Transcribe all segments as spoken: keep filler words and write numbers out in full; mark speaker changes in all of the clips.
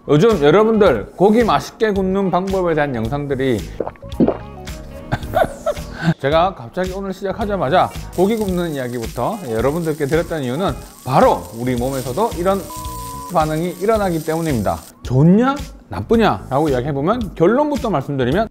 Speaker 1: 요즘 여러분들 고기 맛있게 굽는 방법에 대한 영상들이 제가 갑자기 오늘 시작하자마자 고기 굽는 이야기부터 여러분들께 드렸던 이유는 바로 우리 몸에서도 이런 반응이 일어나기 때문입니다. 좋냐 나쁘냐 라고 이야기해보면 결론부터 말씀드리면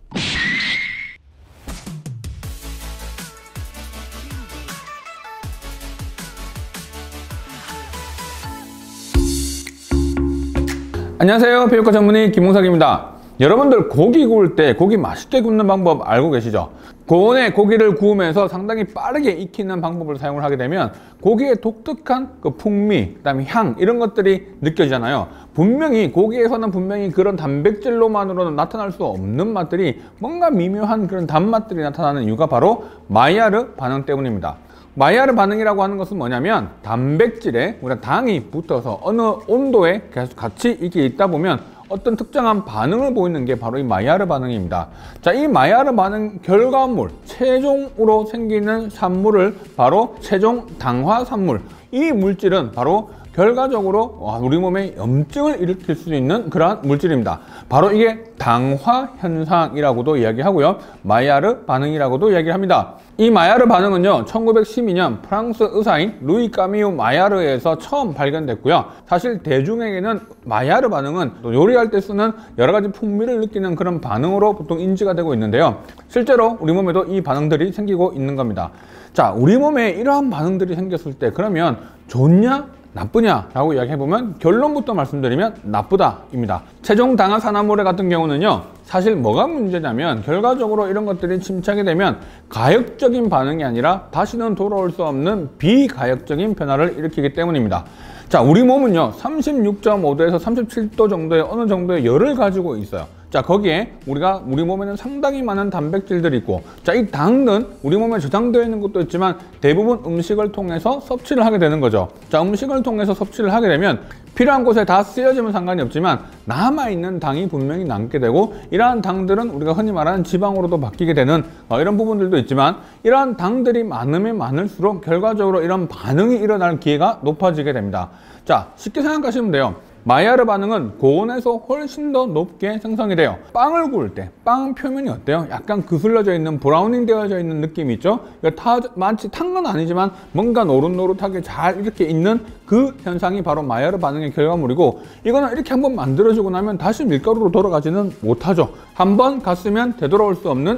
Speaker 1: 안녕하세요, 피부과 전문의 김홍석입니다. 여러분들 고기 구울 때 고기 맛있게 굽는 방법 알고 계시죠? 고온에 고기를 구우면서 상당히 빠르게 익히는 방법을 사용을 하게 되면 고기의 독특한 그 풍미, 그다음에 향 이런 것들이 느껴지잖아요. 분명히 고기에서는 분명히 그런 단백질로만으로는 나타날 수 없는 맛들이 뭔가 미묘한 그런 단맛들이 나타나는 이유가 바로 마이야르 반응 때문입니다. 마이야르 반응이라고 하는 것은 뭐냐면 단백질에 우리가 당이 붙어서 어느 온도에 계속 같이 이게 있다 보면 어떤 특정한 반응을 보이는 게 바로 이 마이야르 반응입니다. 자, 이 마이야르 반응 결과물, 최종으로 생기는 산물을 바로 최종 당화산물, 이 물질은 바로 결과적으로 우리 몸에 염증을 일으킬 수 있는 그러한 물질입니다. 바로 이게 당화 현상이라고도 이야기하고요, 마이야르 반응이라고도 이야기합니다. 이 마이야르 반응은요, 천구백십이 년 프랑스 의사인 루이 까미유 마이야르에서 처음 발견됐고요. 사실 대중에게는 마이야르 반응은 요리할 때 쓰는 여러 가지 풍미를 느끼는 그런 반응으로 보통 인지가 되고 있는데요, 실제로 우리 몸에도 이 반응들이 생기고 있는 겁니다. 자, 우리 몸에 이러한 반응들이 생겼을 때 그러면 좋냐 나쁘냐 라고 이야기해보면 결론부터 말씀드리면 나쁘다 입니다. 최종 당화산화물회 같은 경우는요, 사실 뭐가 문제냐면 결과적으로 이런 것들이 침착이 되면 가역적인 반응이 아니라 다시는 돌아올 수 없는 비가역적인 변화를 일으키기 때문입니다. 자, 우리 몸은요 삼십육 점 오 도에서 삼십칠 도 정도의 어느 정도의 열을 가지고 있어요. 자, 거기에 우리가 우리 몸에는 상당히 많은 단백질들이 있고, 자, 이 당은 우리 몸에 저장되어 있는 것도 있지만 대부분 음식을 통해서 섭취를 하게 되는 거죠. 자, 음식을 통해서 섭취를 하게 되면 필요한 곳에 다 쓰여지면 상관이 없지만 남아있는 당이 분명히 남게 되고, 이러한 당들은 우리가 흔히 말하는 지방으로도 바뀌게 되는 어, 이런 부분들도 있지만, 이러한 당들이 많으면 많을수록 결과적으로 이런 반응이 일어날 기회가 높아지게 됩니다. 자, 쉽게 생각하시면 돼요. 마이야르 반응은 고온에서 훨씬 더 높게 생성이 돼요. 빵을 구울 때 빵 표면이 어때요? 약간 그슬러져 있는, 브라우닝 되어져 있는 느낌이 있죠? 타, 마치 탄 건 아니지만 뭔가 노릇노릇하게 잘 이렇게 있는 그 현상이 바로 마이야르 반응의 결과물이고, 이거는 이렇게 한번 만들어지고 나면 다시 밀가루로 돌아가지는 못하죠. 한번 갔으면 되돌아올 수 없는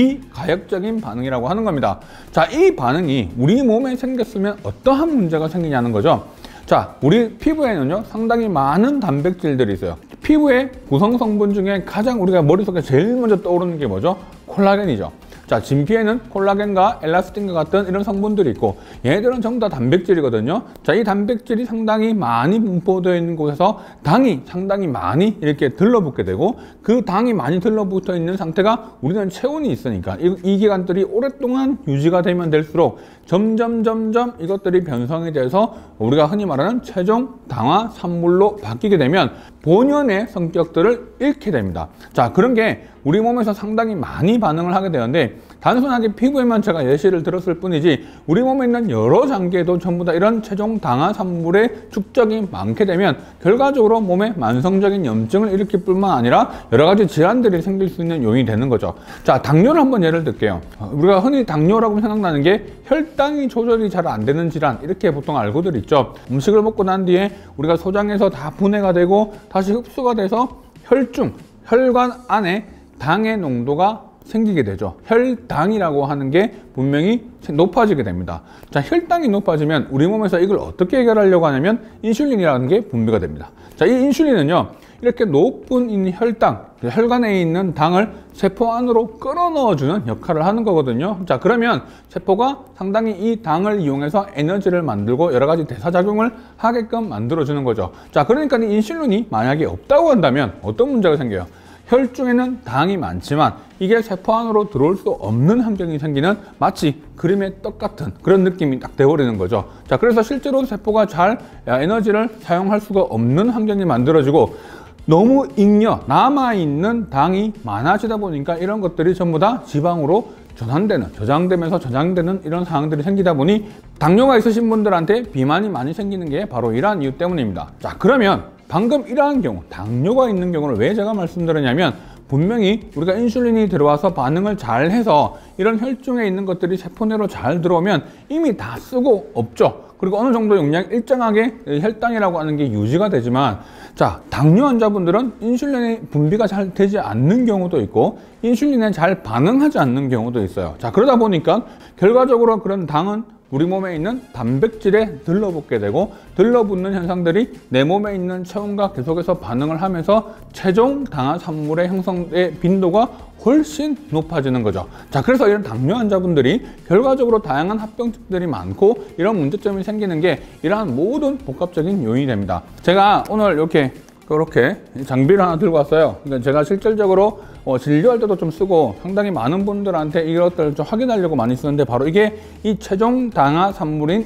Speaker 1: 비가역적인 반응이라고 하는 겁니다. 자, 이 반응이 우리 몸에 생겼으면 어떠한 문제가 생기냐는 거죠. 자, 우리 피부에는요 상당히 많은 단백질들이 있어요. 피부의 구성 성분 중에 가장 우리가 머릿속에 제일 먼저 떠오르는 게 뭐죠? 콜라겐이죠. 자, 진피에는 콜라겐과 엘라스틴과 같은 이런 성분들이 있고, 얘들은 전부 다 단백질이거든요. 자, 이 단백질이 상당히 많이 분포되어 있는 곳에서 당이 상당히 많이 이렇게 들러붙게 되고, 그 당이 많이 들러붙어 있는 상태가 우리는 체온이 있으니까 이, 이 기간들이 오랫동안 유지가 되면 될수록 점점 점점 이것들이 변성이 돼서 우리가 흔히 말하는 최종 당화 산물로 바뀌게 되면 본연의 성격들을 잃게 됩니다. 자, 그런 게 우리 몸에서 상당히 많이 반응을 하게 되는데, 단순하게 피부에만 제가 예시를 들었을 뿐이지 우리 몸에 있는 여러 장기에도 전부 다 이런 최종 당화 산물의 축적이 많게 되면 결과적으로 몸에 만성적인 염증을 일으킬 뿐만 아니라 여러 가지 질환들이 생길 수 있는 요인이 되는 거죠. 자, 당뇨를 한번 예를 들게요. 우리가 흔히 당뇨라고 생각나는 게 혈당이 조절이 잘 안 되는 질환, 이렇게 보통 알고들 있죠. 음식을 먹고 난 뒤에 우리가 소장에서 다 분해가 되고 다시 흡수가 돼서 혈중, 혈관 안에 당의 농도가 생기게 되죠. 혈당이라고 하는 게 분명히 높아지게 됩니다. 자, 혈당이 높아지면 우리 몸에서 이걸 어떻게 해결하려고 하냐면 인슐린이라는 게 분비가 됩니다. 자, 이 인슐린은요 이렇게 높은 혈당, 혈관에 있는 당을 세포 안으로 끌어넣어주는 역할을 하는 거거든요. 자, 그러면 세포가 상당히 이 당을 이용해서 에너지를 만들고 여러 가지 대사작용을 하게끔 만들어주는 거죠. 자, 그러니까 이 인슐린이 만약에 없다고 한다면 어떤 문제가 생겨요? 혈중에는 당이 많지만 이게 세포 안으로 들어올 수 없는 환경이 생기는, 마치 그림의 떡 같은 그런 느낌이 딱 돼버리는 거죠. 자, 그래서 실제로 세포가 잘 에너지를 사용할 수가 없는 환경이 만들어지고, 너무 잉여 남아있는 당이 많아지다 보니까 이런 것들이 전부 다 지방으로 전환되는, 저장되면서 저장되는 이런 상황들이 생기다 보니 당뇨가 있으신 분들한테 비만이 많이 생기는 게 바로 이러한 이유 때문입니다. 자, 그러면 방금 이러한 경우, 당뇨가 있는 경우를 왜 제가 말씀드렸냐면 분명히 우리가 인슐린이 들어와서 반응을 잘 해서 이런 혈중에 있는 것들이 세포내로 잘 들어오면 이미 다 쓰고 없죠. 그리고 어느 정도 용량 일정하게 혈당이라고 하는 게 유지가 되지만, 자, 당뇨 환자분들은 인슐린의 분비가 잘 되지 않는 경우도 있고 인슐린에 잘 반응하지 않는 경우도 있어요. 자, 그러다 보니까 결과적으로 그런 당은 우리 몸에 있는 단백질에 들러붙게 되고 들러붙는 현상들이 내 몸에 있는 체온과 계속해서 반응을 하면서 최종 당화 산물의 형성의 빈도가 훨씬 높아지는 거죠. 자, 그래서 이런 당뇨 환자분들이 결과적으로 다양한 합병증들이 많고 이런 문제점이 생기는 게 이러한 모든 복합적인 요인이 됩니다. 제가 오늘 이렇게 이렇게 장비를 하나 들고 왔어요. 그러니까 제가 실질적으로 어, 진료할 때도 좀 쓰고 상당히 많은 분들한테 이것들을 좀 확인하려고 많이 쓰는데, 바로 이게 이 최종 당화 산물인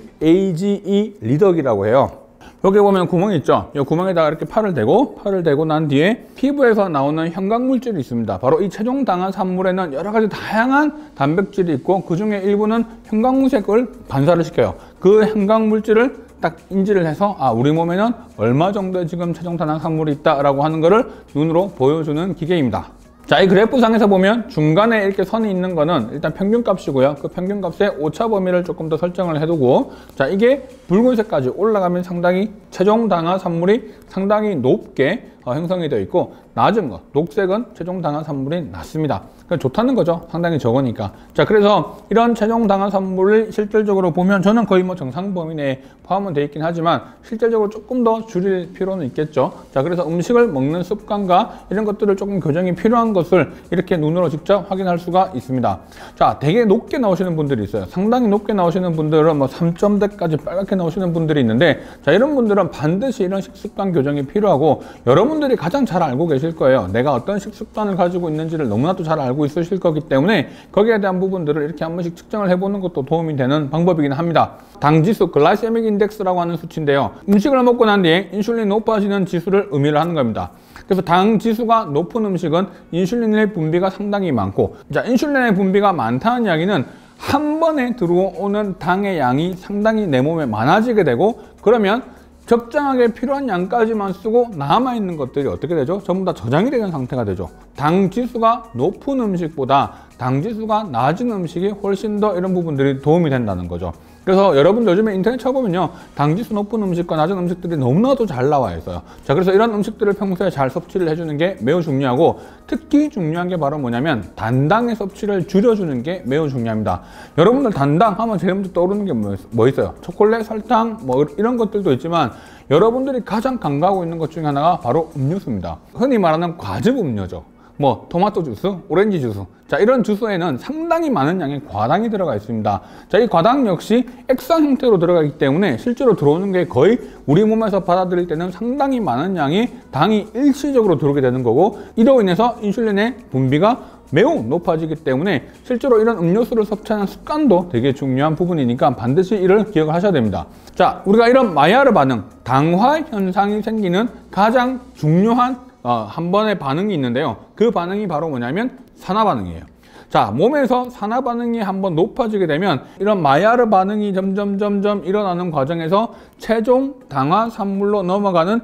Speaker 1: 에이지이 리덕이라고 해요. 여기 보면 구멍이 있죠. 이 구멍에다가 이렇게 팔을 대고 팔을 대고 난 뒤에 피부에서 나오는 형광물질이 있습니다. 바로 이 최종 당화 산물에는 여러 가지 다양한 단백질이 있고 그 중에 일부는 형광무색을 반사를 시켜요. 그 형광물질을 딱 인지를 해서 아, 우리 몸에는 얼마 정도의 지금 최종 당화 산물이 있다라고 하는 거를 눈으로 보여주는 기계입니다. 자, 이 그래프상에서 보면 중간에 이렇게 선이 있는 거는 일단 평균값이고요. 그 평균값의 오차 범위를 조금 더 설정을 해두고, 자, 이게 붉은색까지 올라가면 상당히 최종 당화 산물이 상당히 높게 어, 형성이 되어 있고, 낮은 거, 녹색은 최종 당화 산물이 낮습니다. 그러니까 좋다는 거죠. 상당히 적으니까. 자, 그래서 이런 최종 당화 산물을 실질적으로 보면 저는 거의 뭐 정상 범위 내에 포함은 되어 있긴 하지만 실질적으로 조금 더 줄일 필요는 있겠죠. 자, 그래서 음식을 먹는 습관과 이런 것들을 조금 교정이 필요한 것을 이렇게 눈으로 직접 확인할 수가 있습니다. 자, 되게 높게 나오시는 분들이 있어요. 상당히 높게 나오시는 분들은 뭐 삼 점대까지 빨갛게 나오시는 분들이 있는데, 자, 이런 분들은 반드시 이런 식습관 교정이 필요하고, 여러분들이 가장 잘 알고 계실 거예요. 내가 어떤 식습관을 가지고 있는지를 너무나도 잘 알고 있으실 거기 때문에 거기에 대한 부분들을 이렇게 한 번씩 측정을 해보는 것도 도움이 되는 방법이긴 합니다. 당지수, 글라이세믹 인덱스라고 하는 수치인데요. 음식을 먹고 난 뒤에 인슐린이 높아지는 지수를 의미를 하는 겁니다. 그래서 당 지수가 높은 음식은 인슐린의 분비가 상당히 많고, 자, 인슐린의 분비가 많다는 이야기는 한 번에 들어오는 당의 양이 상당히 내 몸에 많아지게 되고, 그러면 적정하게 필요한 양까지만 쓰고 남아있는 것들이 어떻게 되죠? 전부 다 저장이 되는 상태가 되죠. 당 지수가 높은 음식보다 당 지수가 낮은 음식이 훨씬 더 이런 부분들이 도움이 된다는 거죠. 그래서 여러분들 요즘에 인터넷 쳐보면요, 당지수 높은 음식과 낮은 음식들이 너무나도 잘 나와 있어요. 자, 그래서 이런 음식들을 평소에 잘 섭취를 해주는 게 매우 중요하고, 특히 중요한 게 바로 뭐냐면 단당의 섭취를 줄여주는 게 매우 중요합니다. 여러분들 단당 하면 제일 먼저 떠오르는 게 뭐 있어요? 초콜릿, 설탕, 뭐 이런 것들도 있지만 여러분들이 가장 간과하고 있는 것 중에 하나가 바로 음료수입니다. 흔히 말하는 과즙 음료죠. 뭐 토마토 주스, 오렌지 주스, 자, 이런 주스에는 상당히 많은 양의 과당이 들어가 있습니다. 자, 이 과당 역시 액상 형태로 들어가기 때문에 실제로 들어오는 게 거의 우리 몸에서 받아들일 때는 상당히 많은 양의 당이 일시적으로 들어오게 되는 거고, 이로 인해서 인슐린의 분비가 매우 높아지기 때문에 실제로 이런 음료수를 섭취하는 습관도 되게 중요한 부분이니까 반드시 이를 기억을 하셔야 됩니다. 자, 우리가 이런 마이야르 반응, 당화 현상이 생기는 가장 중요한 어, 한 번의 반응이 있는데요. 그 반응이 바로 뭐냐면 산화 반응이에요. 자, 몸에서 산화 반응이 한번 높아지게 되면 이런 마이야르 반응이 점점 점점 일어나는 과정에서 최종 당화 산물로 넘어가는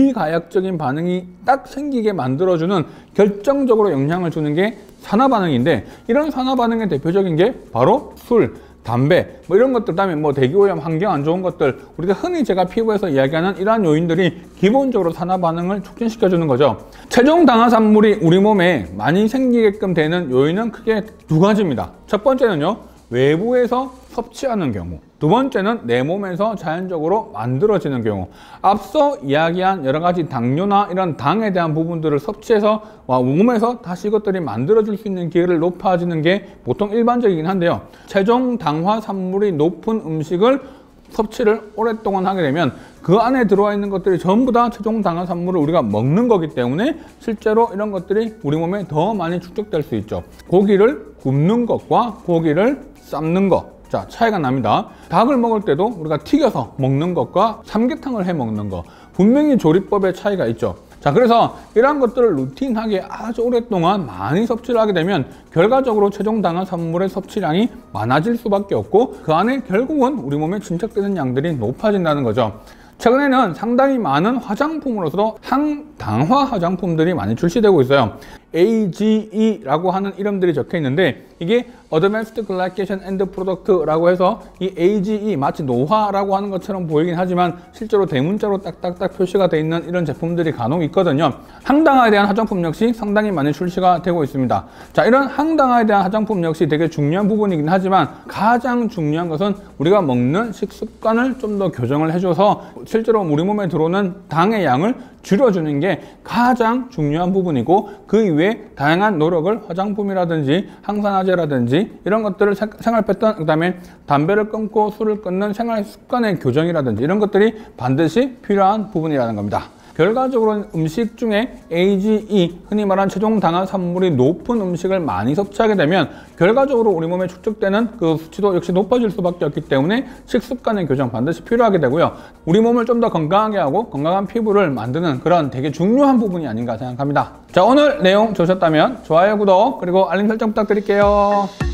Speaker 1: 비가역적인 반응이 딱 생기게 만들어주는, 결정적으로 영향을 주는 게 산화 반응인데, 이런 산화 반응의 대표적인 게 바로 술, 담배, 뭐 이런 것들, 그다음에 뭐 대기오염, 환경 안 좋은 것들, 우리가 흔히 제가 피부에서 이야기하는 이러한 요인들이 기본적으로 산화 반응을 촉진시켜 주는 거죠. 최종 당화 산물이 우리 몸에 많이 생기게끔 되는 요인은 크게 두 가지입니다. 첫 번째는요, 외부에서 섭취하는 경우, 두 번째는 내 몸에서 자연적으로 만들어지는 경우. 앞서 이야기한 여러 가지 당뇨나 이런 당에 대한 부분들을 섭취해서 몸에서 다시 이것들이 만들어질 수 있는 기회를 높아지는 게 보통 일반적이긴 한데요, 최종 당화 산물이 높은 음식을 섭취를 오랫동안 하게 되면 그 안에 들어와 있는 것들이 전부 다 최종 당화 산물을 우리가 먹는 거기 때문에 실제로 이런 것들이 우리 몸에 더 많이 축적될 수 있죠. 고기를 굽는 것과 고기를 삶는 것, 자, 차이가 납니다. 닭을 먹을 때도 우리가 튀겨서 먹는 것과 삼계탕을 해 먹는 것, 분명히 조리법의 차이가 있죠. 자, 그래서 이러한 것들을 루틴하게 아주 오랫동안 많이 섭취를 하게 되면 결과적으로 최종 당화 산물의 섭취량이 많아질 수밖에 없고, 그 안에 결국은 우리 몸에 진척되는 양들이 높아진다는 거죠. 최근에는 상당히 많은 화장품으로서도 항당화 화장품들이 많이 출시되고 있어요. 에이지이라고 하는 이름들이 적혀 있는데 이게 Advanced Glycation End Product라고 해서 이 에이지이 마치 노화라고 하는 것처럼 보이긴 하지만 실제로 대문자로 딱딱딱 표시가 되어 있는 이런 제품들이 간혹 있거든요. 항당화에 대한 화장품 역시 상당히 많이 출시가 되고 있습니다. 자, 이런 항당화에 대한 화장품 역시 되게 중요한 부분이긴 하지만 가장 중요한 것은 우리가 먹는 식습관을 좀 더 교정을 해줘서 실제로 우리 몸에 들어오는 당의 양을 줄여주는 게 가장 중요한 부분이고 그 이외에 다양한 노력을 화장품이라든지 항산화제라든지 이런 것들을 생활 패턴, 그 다음에 담배를 끊고 술을 끊는 생활 습관의 교정이라든지 이런 것들이 반드시 필요한 부분이라는 겁니다. 결과적으로 음식 중에 에이지이, 흔히 말하는 최종 당화 산물이 높은 음식을 많이 섭취하게 되면 결과적으로 우리 몸에 축적되는 그 수치도 역시 높아질 수밖에 없기 때문에 식습관의 교정 반드시 필요하게 되고요. 우리 몸을 좀 더 건강하게 하고 건강한 피부를 만드는 그런 되게 중요한 부분이 아닌가 생각합니다. 자, 오늘 내용 좋으셨다면 좋아요, 구독, 그리고 알림 설정 부탁드릴게요.